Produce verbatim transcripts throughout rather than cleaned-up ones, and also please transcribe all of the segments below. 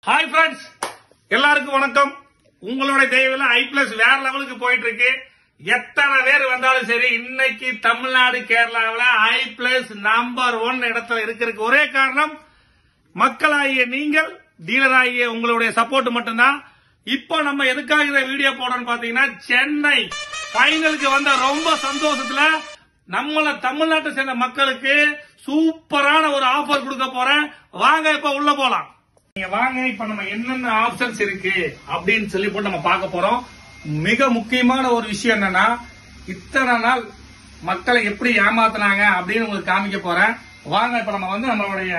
Hi friends, எல்லாருக்கும் வணக்கம். உங்களுடைய தெய்வம் ஐ பிளஸ் வேற லெவலுக்கு போயிட்டு இருக்கு. எத்தனை பேர் வந்தாலும் சரி, இன்னைக்கு தமிழ்நாடு கேரளாவில் ஐ பிளஸ் நம்பர் ஒன் இடத்துல இருக்கிறதுக்கு ஒரே காரணம் மக்களாகிய நீங்கள், டீலர் ஆகிய உங்களுடைய சப்போர்ட் மட்டும்தான். இப்போ நம்ம எதுக்காக இந்த வீடியோ போடணும்னு பாத்தீங்கன்னா, சென்னை ஃபைனலுக்கு வந்த ரொம்ப சந்தோஷத்துல நம்மள தமிழ்நாட்டை சேர்ந்த மக்களுக்கு சூப்பரான ஒரு ஆஃபர் கொடுக்க போறேன். வாங்க இப்ப உள்ள போலாம். நீங்க வாங்க, இப்ப நம்ம என்னென்ன ஆப்ஷன்ஸ் இருக்கு அப்படின்னு சொல்லி போட்டு நம்ம பார்க்க போறோம். மிக முக்கியமான ஒரு விஷயம் என்னன்னா, இத்தனை நாள் மக்களை எப்படி ஏமாத்தினாங்க அப்படின்னு உங்களுக்கு காமிக்க போறேன். வாங்க, இப்ப நம்ம வந்து நம்மளுடைய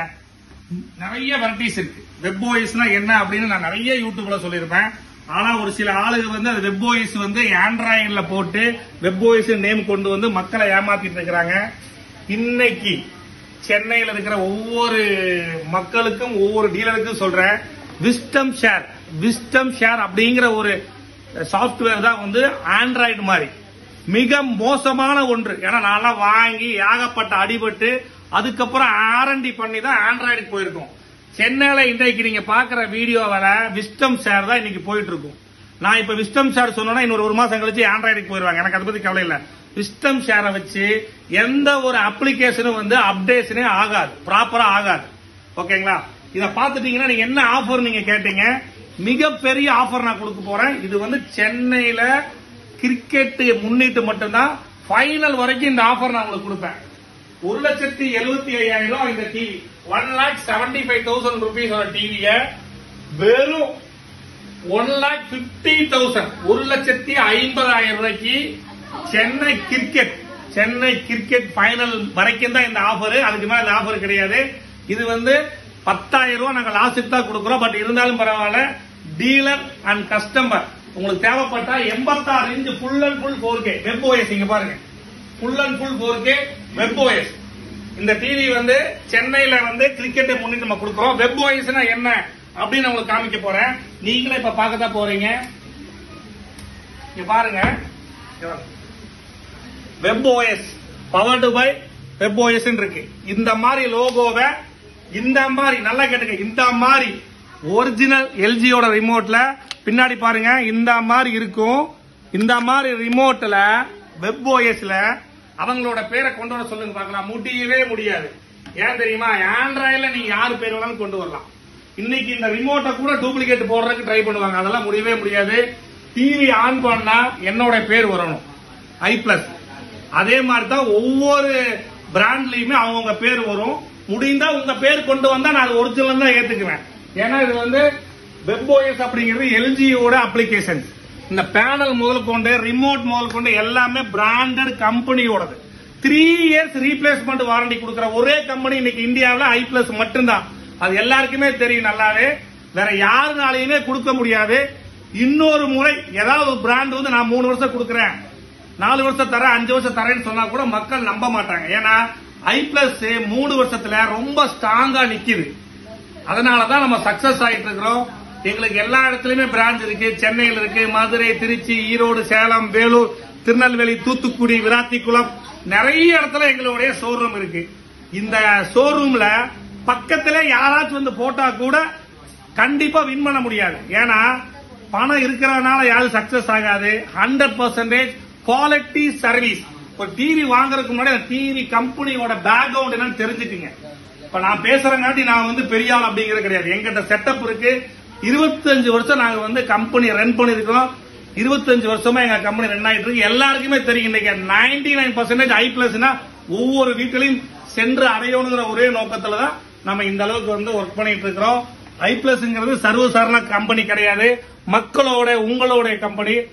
நிறைய வெரைட்டிஸ் இருக்கு. வெப் ஓஎஸ்னா என்ன அப்படின்னு நான் நிறைய யூடியூப்ல சொல்லியிருப்பேன். ஆனா ஒரு சில ஆளுங்க வந்து அது வெப் ஓஎஸ் வந்து ஆண்ட்ராய்டுல போட்டு வெப் ஓஎஸ் நேம் கொண்டு வந்து மக்களை ஏமாத்திட்டு இருக்கிறாங்க. இன்னைக்கு சென்னையில் இருக்கிற ஒவ்வொரு மக்களுக்கும் ஒவ்வொரு டீலருக்கும் சொல்றேன், விஸ்டம் ஷேர் விஸ்டம் ஷேர் அப்படிங்கிற ஒரு சாப்ட்வேர் தான் வந்து ஆண்ட்ராய்டு மாதிரி மிக மோசமான ஒன்று. ஏன்னா நான் வாங்கி ஏகப்பட்ட அடிபட்டு அதுக்கப்புறம் ஆர்என்டி பண்ணி தான் ஆண்ட்ராய்டுக்கு போயிருக்கோம். சென்னையில இன்றைக்கு நீங்க பாக்குற வீடியோவில விஸ்டம் ஷேர் தான் இன்னைக்கு போயிட்டு இருக்கும். நான் இப்ப விஸ்டம் ஷேர் சொன்னா இன்னொரு ஒரு மாசம் கழிச்சு ஆண்ட்ராய்டுக்கு போயிருவாங்க. எனக்கு அதை பத்தி கவலை இல்லை. விஸ்டம் ஷேரை வச்சு எந்த ஒரு அப்ளிகேஷனும் வந்து அப்டேஷனே ஆகாது, ப்ராப்பரா ஆகாது. ஓகேங்களா? இதை பார்த்துட்டீங்கன்னா நீங்க என்ன ஆஃபர் நீங்க கேட்டீங்க, மிகப்பெரிய ஆஃபர் நான் கொடுக்க போறேன். இது வந்து சென்னையில கிரிக்கெட் முன்னிட்டு மட்டும்தான் ஃபைனல் வரைக்கும் இந்த ஆஃபர் நான் உங்களுக்கு கொடுப்பேன். ஒரு லட்சத்தி எழுபத்தி ஐயாயிரம் ரூபாய் இந்த TV, one lakh seventy five thousand rupees டிவிய வெறும் ஒன் லேக் பிப்டி தௌசண்ட் ஒரு லட்சத்தி ஐம்பதாயிரம் ரூபாய்க்கு Chennai cricket Chennai cricket final வரைக்கும் தான் இந்த ஆஃபர். அதுக்கு மேல இந்த ஆஃபர் கிடையாது. இது வந்து பத்தாயிரம் ரூபாய் நாங்க லாஸ்ட் தான் கொடுக்கிறோம். பட் இருந்தாலும் பரவாயில்ல, டீலர் அண்ட் கஸ்டமர் உங்களுக்கு தேவைப்பட்டா எண்பத்தாறு inch full and full four K web OS, இங்க பாருங்க, full and full four K web OS. இந்த டிவி வந்து சென்னையில வந்து கிரிக்கெட்டை முன்னிட்டு நம்ம கொடுக்கிறோம். வெப் ஓஎஸ்னா என்ன அப்படின்னு உங்களுக்கு காமிக்க போறேன். நீங்களே இப்ப பார்க்கத்தான் போறீங்க. இங்க பாருங்க, web OS powered by web OS இருக்கு. இந்த மாதிரி லோகோவை இந்த மாதிரி நல்லா கேட்டுங்க, இந்த மாதிரி ஒரிஜினல் எல்ஜியோட ரிமோட்ல பின்னாடி பாருங்க, இந்த மாதிரி இருக்கும். இந்த மாதிரி ரிமோட்ல வெப் ஓஎஸ்ல அவங்களோட பேரை கொண்டு வர சொல்லுங்க பார்க்கலாம். முடியவே முடியாது. ஏன் தெரியுமா? ஆண்ட்ராய்டுல நீங்க யாரு பேர் வேணாலும் கொண்டு வரலாம். இன்னைக்கு இந்த ரிமோட்டை கூட டூப்ளிகேட் போடுறதுக்கு ட்ரை பண்ணுவாங்க. அதெல்லாம் முடியவே முடியாது. டிவி ஆன் பண்ணா என்னோட பேர் வரணும், ஐ பிளஸ். அதே மாதிரி தான் ஒவ்வொரு பிராண்ட்லயுமே அவங்க பேர் வரும். முடிந்தா உங்க பேர் கொண்டு வந்தா நான் அது ஒரிஜினல் தான் ஏத்துக்குவேன். ஏன்னா இது வந்து வெப் ஓஎஸ் அப்படிங்கிறது எல்ஜியோட அப்ளிகேஷன். இந்த பேனல் முதல் கொண்டு ரிமோட் முதல் கொண்டு எல்லாமே பிராண்டட் கம்பெனியோடது. த்ரீ இயர்ஸ் ரீப்ளேஸ்மெண்ட் வாரண்டி கொடுக்கிற ஒரே கம்பெனி இன்னைக்கு இந்தியாவில் ஐ பிளஸ் மட்டும்தான். அது எல்லாருக்குமே தெரியும் நல்லாவே. வேற யாருனாலையுமே கொடுக்க முடியாது. இன்னொரு முறை ஏதாவது ஒரு பிராண்ட் வந்து நான் மூணு வருஷம் கொடுக்கறேன், நாலு வருஷம் தரேன், அஞ்சு வருஷம் தரேன்னு சொன்னா கூட மக்கள் நம்ப மாட்டாங்க. ஏன்னா ஐ பிளஸ் மூணு வருஷத்துல ரொம்ப ஸ்ட்ராங்கா நிக்குது. அதனாலதான் நம்ம சக்சஸ் ஆயிட்டு இருக்கிறோம். எங்களுக்கு எல்லா இடத்துலயுமே பிரான்ச் இருக்கு. சென்னையில் இருக்கு, மதுரை, திருச்சி, ஈரோடு, சேலம், வேலூர், திருநெல்வேலி, தூத்துக்குடி, விராத்திக்குளம், நிறைய இடத்துல எங்களுடைய ஷோரூம் இருக்கு. இந்த ஷோரூம்ல பக்கத்துல யாராச்சும் வந்து போட்டா கூட கண்டிப்பா வின் பண்ண முடியாது. ஏன்னா பணம் இருக்கிறதுனால யாரும் சக்சஸ் ஆகாது. Hundred percentage quality service. ஒரு டிவி வாங்குறதுக்கு முன்னாடி டிவி கம்பெனியோட பேக்ரவுண்ட் என்னன்னு தெரிஞ்சுக்குங்க. இப்ப நான் பேசுறங்காட்டி நான் வந்து பெரிய ஆள் அப்படிங்கிறது கிடையாது. எங்கிட்ட செட்டப் இருக்கு. இருபத்தஞ்சு வருஷம் நாங்க வந்து கம்பெனி ரன் பண்ணிருக்கோம். இருபத்தஞ்சு வருஷமா எங்க கம்பெனி ரன் ஆயிட்டு இருக்கு. எல்லாருக்குமே தெரியும். இன்னைக்கு நைன்டி நைன் பர்சன்டேஜ் ஐ பிளஸ்னா ஒவ்வொரு வீட்டிலையும் சென்று அடையணுங்கிற ஒரே நோக்கத்துலதான் நம்ம இந்த அளவுக்கு வந்து ஒர்க் பண்ணிட்டு இருக்கிறோம். ஐ பிளஸ்ங்கிறது சர்வசாதாரண கம்பெனி கிடையாது. மக்களோட உங்களோட கம்பெனி.